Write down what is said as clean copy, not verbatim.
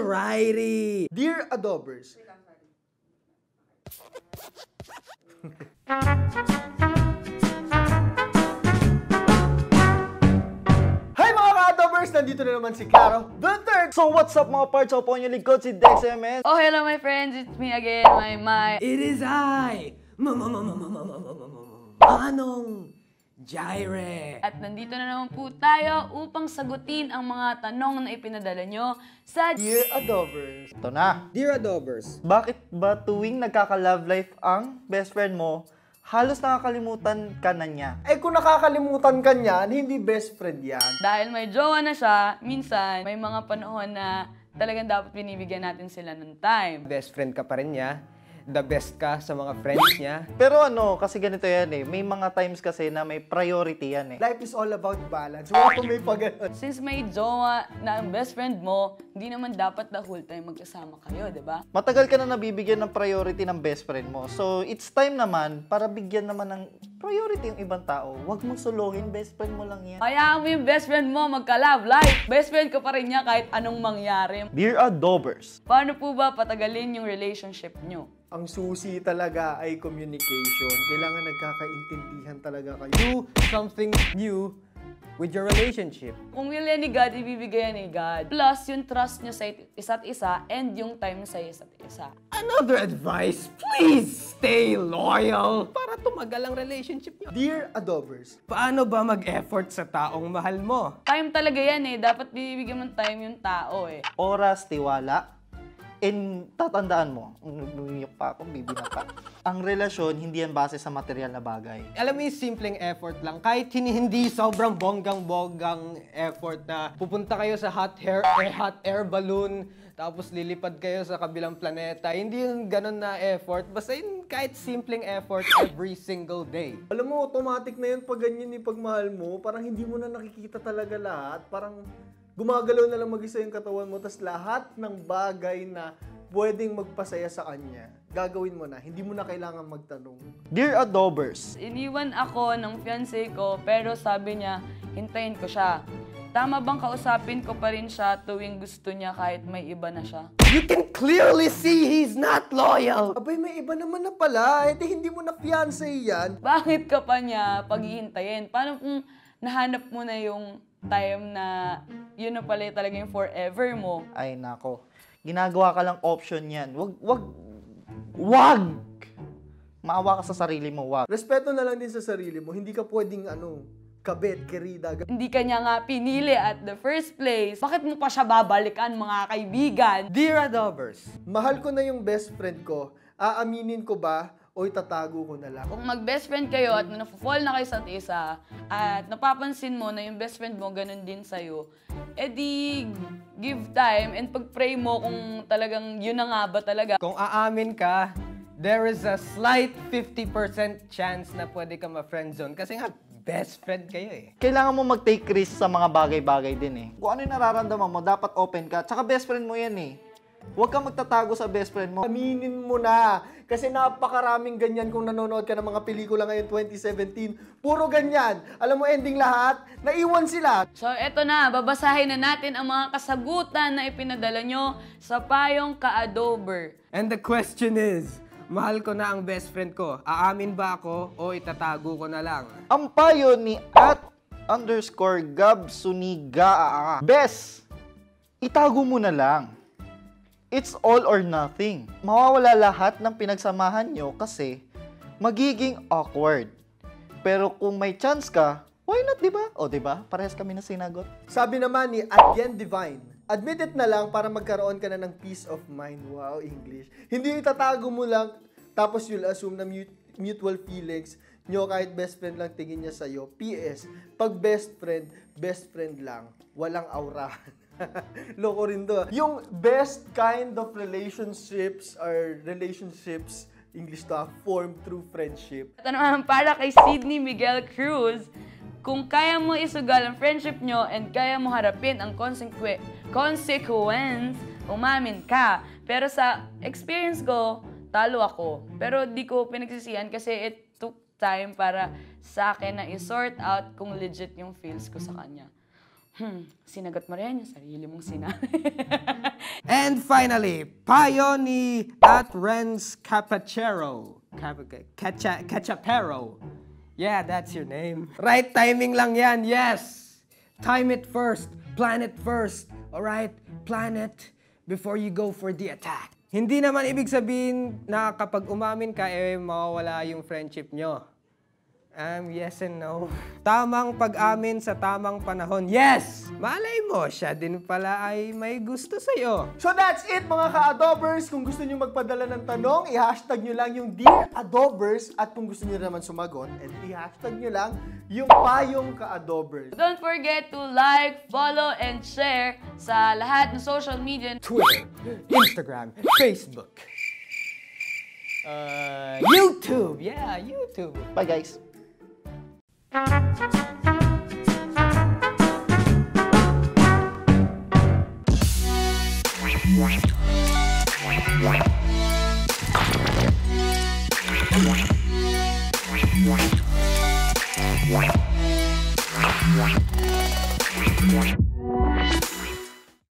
Alrighty! Dear Adobers, hi mga ka-Adobers! Nandito na naman si Claro the Third! So what's up mga parts? Ako po ang lingkod si Dex MS. Oh, hello my friends. It's me again, my. It is I, Manong Jaire. At nandito na naman po tayo upang sagutin ang mga tanong na ipinadala nyo sa Dear Adobers. Ito na. Dear Adobers, Bakit ba tuwing nagkaka-love life ang best friend mo, halos nakakalimutan ka na niya? kung nakakalimutan ka niyan, hindi best friend yan. Dahil may jowa na siya, minsan may mga panahon na talagang dapat binibigyan natin sila ng time. Best friend ka pa rin niya. The best ka sa mga friends niya. Pero kasi ganito yan eh. May mga times kasi na may priority yan eh. Life is all about balance. Wala ko may pag-ganon. Since may jowa na ang best friend mo, hindi naman dapat the whole time magkasama kayo, di ba? Matagal ka na nabibigyan ng priority ng best friend mo. So, it's time naman para bigyan naman ng priority yung ibang tao. Huwag mong suluhin, best friend mo lang yan. Hayaan mo yung best friend mo magka-love life. Best friend ka pa rin niya kahit anong mangyari. Dear Adobers, Paano po ba patagalin yung relationship nyo? Ang susi talaga ay communication. Kailangan nagkakaintindihan talaga kayo. Do something new with your relationship. Kung will yan ni God, ibibigay yan ni God. Plus, yung trust nyo sa isa't isa and yung time sa isa't isa. Another advice, please stay loyal para tumagal ang relationship niyo. Dear Adobers, Paano ba mag-effort sa taong mahal mo? Time talaga yan eh. Dapat bibigyan mo ng time yung tao eh. oras, tiwala, and tatandaan mo, bumiyok pa ako, bibi na pa. Ang relasyon, hindi yan base sa material na bagay. Alam mo yung simpleng effort lang, kahit hindi sobrang bonggang-bonggang effort na pupunta kayo sa hot air balloon, tapos lilipad kayo sa kabilang planeta. Hindi yung ganun na effort, basta yun kahit simpleng effort every single day. alam mo, automatic na yun pag ganyan yung pagmahal mo. Parang hindi mo na nakikita talaga lahat. Parang gumagalaw na lang mag-isa yung katawan mo. Tapos lahat ng bagay na pwedeng magpasaya sa kanya, gagawin mo na. Hindi mo na kailangan magtanong. Dear Adobers, Iniwan ako ng fiancé ko pero sabi niya, hintayin ko siya. Tama bang kausapin ko pa rin siya tuwing gusto niya kahit may iba na siya? You can clearly see he's not loyal. Abay, may iba naman na pala. Hindi mo na fiancé yan. Bakit ka pa niya paghihintayin? Paano kung nahanap mo na yung time na yun na pala talaga yung forever mo? ay nako, ginagawa ka lang option yan. Wag! Maawa ka sa sarili mo, wag. Respeto na lang din sa sarili mo. Hindi ka pwedeng kabet, kerida. Hindi ka niya nga pinili at the first place. Bakit mo pa siya babalikan, mga kaibigan? Dear Adobers, Mahal ko na yung best friend ko. Aaminin ko ba o itatago ko na lang? Kung mag-best friend kayo at na-fall na kayo sa isa at napapansin mo na yung best friend mo ganun din sa'yo, edi give time and pag-pray mo kung talagang yun na nga ba talaga. kung aamin ka, there is a slight 50% chance na pwede ka ma-friendzone kasi nga best friend kayo eh. Kailangan mo mag-take risk sa mga bagay-bagay din eh. Kung ano yung nararamdaman mo, dapat open ka. Tsaka best friend mo yan eh. Huwag kang magtatago sa best friend mo. Aminin mo na. Kasi napakaraming ganyan kung nanonood ka ng mga pelikula ngayon 2017. Puro ganyan. Alam mo, ending lahat, naiwan sila. So eto na, babasahin na natin ang mga kasagutan na ipinadala nyo sa payong ka-adober. And the question is, mahal ko na ang best friend ko. Aamin ba ako o itatago ko na lang? Ang payo ni @_Gab Suniga. Bes, itago mo na lang. It's all or nothing. Mawawala lahat ng pinagsamahan nyo kasi magiging awkward. Pero kung may chance ka, why not, diba? O diba? Parehas kami na sinagot. Sabi naman ni Adyen Divine, admit it na lang para magkaroon ka na ng peace of mind. Wow, English. Hindi itatago mo lang, tapos you'll assume na mutual feelings nyo kahit best friend lang tingin niya sa'yo. PS, pag best friend lang, walang aurahan. Loko rin to. Yung best kind of relationships are relationships, English to, formed through friendship. Ito naman para kay Sydney Miguel Cruz, kung kaya mo isugal ang friendship nyo and kaya mo harapin ang consequence, umamin ka. Pero sa experience ko, talo ako. Pero di ko pinagsisihan kasi it took time para sa akin na i-sort out kung legit yung feels ko sa kanya. Sinagot mo rin yung sarili mong sinabi. And finally, payo ni at Renz Capachero. Cachapero. Yeah, that's your name. Right timing lang yan, yes. Time it first. Plan it first. Alright? Plan it before you go for the attack. Hindi naman ibig sabihin na kapag umamin ka, mawawala yung friendship nyo. Yes and no. Tamang pag-amin sa tamang panahon. Yes! Malay mo, siya din pala ay may gusto sa'yo. So that's it mga ka-adobers. Kung gusto nyo magpadala ng tanong, i-hashtag nyo lang yung Dear Adobers. At kung gusto nyo naman sumagot, i-hashtag nyo lang yung Payong Ka-Adobers. Don't forget to like, follow, and share sa lahat ng social media. Twitter, Instagram, Facebook, YouTube. Yeah, YouTube. Bye guys! What?